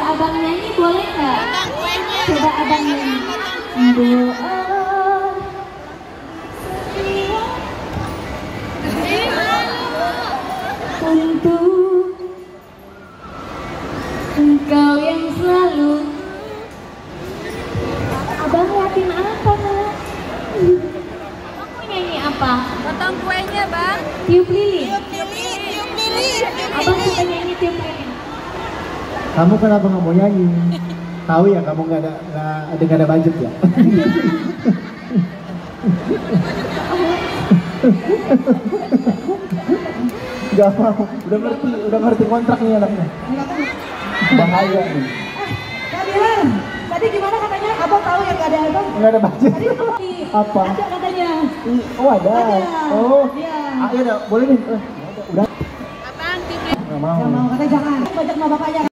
abang nyanyi boleh nggak? Coba abang nyanyi. Doa untuk engkau yang selalu. Abang liatin apa, Nak? Abang mau nyanyi apa? Potong kuenya, Bang. Tiup lilin. Tiup lilin. Abang suka nyanyi tiup lilin. Kamu kenapa nggak mau nyanyi? Tahu ya kamu nggak ada budget ya? Gak mau, udah ngerti kontrak nih anaknya. Bahaya nih. Tadi gimana katanya? Abang tahu ya nggak ada abang? Nggak ada budget. Apa? Ada katanya. Oh ada. Oh. Iya. Ayo dah, boleh nih. Udah. Abang, Nggak mau. Nggak mau, katanya jangan. Bajak sama bapaknya.